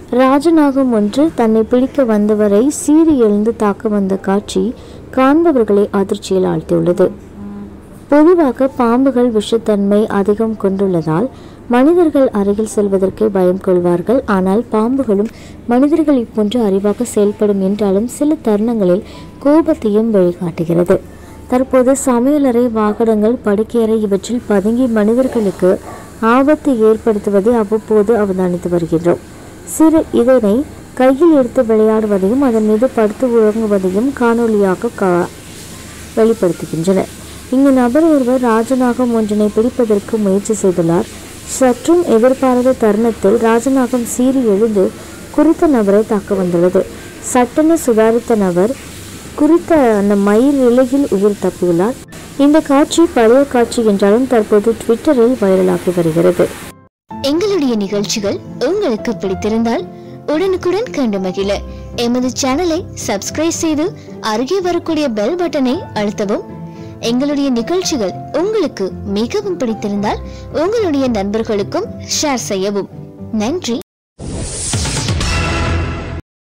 ராஜநாகம் ஒன்று தன்னை பிடிக்க வந்தவரை சீறி எழுந்து தாக்க வந்த காட்சி காண்பவர்களை அதிர்ச்சியில் ஆழ்த்தியுள்ளது. பொதுவாக பாம்புகள் விஷத்தன்மை அதிகம் கொண்டுள்ளதால் மனிதர்கள் அருகில் செல்வதற்கே பயம் கொள்வார்கள். ஆனால் பாம்புகளும் மனிதர்களை போன்று அறிவாக செயல்படும் என்றாலும் சில தருணங்களில் கோபத்தையும் வெளிக்காட்டுகிறது. தற்போது சமையலறை, வாகனங்கள், படுக்கையறை இவற்றில் பதுங்கி மனிதர்களுக்கு ஆபத்தை ஏற்படுத்துவதை அவ்வப்போது அவதானித்து வருகின்றோம். சிறு இதனை கையில் எடுத்து விளையாடுவதையும் அதன் மீது படுத்து உறங்குவதையும் காணொலியாக வெளிப்படுத்துகின்றனர். இங்கு நபர் ஒருவர் ராஜநாகம் ஒன்றினை பிடிப்பதற்கு முயற்சி செய்துள்ளார். சற்றும் எதிர்பாராத தருணத்தில் ராஜநாகம் சீறி எழுந்து குறித்த நபரை தாக்க வந்துள்ளது. சட்டென சுதாரித்த நபர் குறித்த அந்த மயில் இலையில் உயிர் தப்பியுள்ளார். இந்த காட்சி பழைய காட்சி என்றாலும் தற்போது ட்விட்டரில் வைரலாகி வருகிறது. எங்களுடைய நிகழ்ச்சிகள் உங்களுக்கு பிடித்திருந்தால் உடனுக்குடன் கண்டு மகிழ எமது சேனலை சப்ஸ்கிரைப் செய்து அருகே வரக்கூடிய பெல் பட்டனை அழுத்தவும். எங்களுடைய நிகழ்ச்சிகள் உங்களுக்கு மிகவும் பிடித்திருந்தால் உங்களுடைய நண்பர்களுக்கும் ஷேர் செய்யவும். நன்றி.